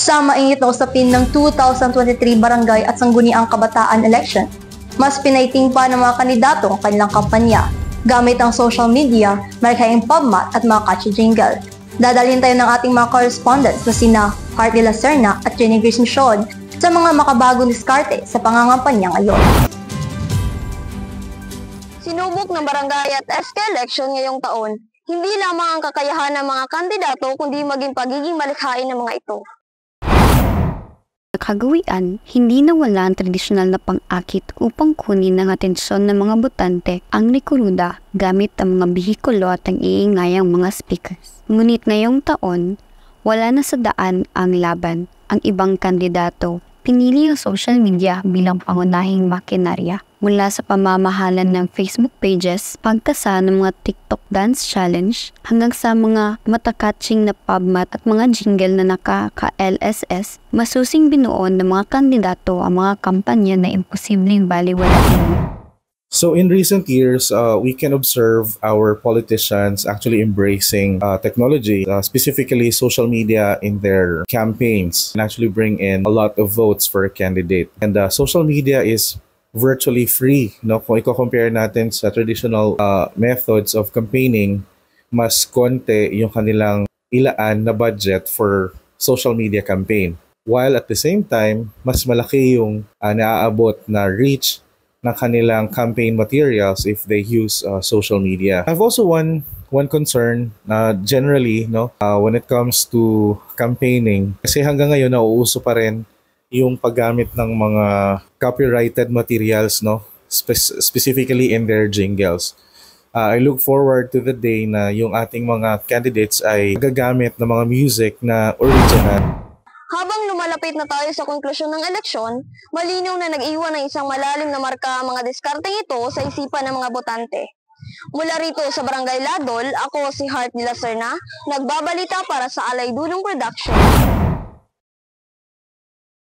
Sa mainit na usapin ng 2023 Barangay at Sangguniang Kabataan Election, mas pinaiting pa ng mga kandidato ang kanilang kampanya gamit ang social media, marikhaing pubmat at mga catchy jingle. Dadalhin tayo ng ating mga correspondents na sina Heart de la Serna at Jenny Grace Michon sa mga makabagong diskarte sa pangangampanya ngayon. Sinubok ng barangay at SK election ngayong taon, hindi lamang ang kakayahan ng mga kandidato kundi maging pagiging malikhain ng mga ito. Kagawian, hindi nawala ang tradisyonal na pang-akit upang kunin ng atensyon ng mga botante ang rekuruda gamit ang mga bihikulo at ang iingayang mga speakers. Ngunit ngayong taon, wala na sa daan ang laban. Ang ibang kandidato, pinili ang social media bilang pangunahing makinarya. Mula sa pamamahalan ng Facebook pages, pagkasa ng mga TikTok Dance Challenge, hanggang sa mga matakatching na pubmat at mga jingle na naka-LSS, masusing binuon ng mga kandidato ang mga kampanya na imposibleng baliwalain. So in recent years, we can observe our politicians actually embracing technology, specifically social media in their campaigns, and actually bring in a lot of votes for a candidate. And social media is virtually free, no? Kung i-compare natin sa traditional methods of campaigning, mas konti yung kanilang ilaan na budget for social media campaign. While at the same time, mas malaki yung naaabot na reach ng kanilang campaign materials if they use social media. I've also one concern generally, no, when it comes to campaigning, kasi hanggang ngayon nauuso pa rin yung paggamit ng mga copyrighted materials, no, specifically in their jingles. I look forward to the day na yung ating mga candidates ay gagamit ng mga music na original. Habang lumalapit na tayo sa konklusyon ng eleksyon, malinaw na nag-iwan ng isang malalim na marka ang mga diskarteng ito sa isipan ng mga botante. Mula rito sa Barangay Ladol, ako si Heart de la Serna, nagbabalita para sa Alay Dulong Production.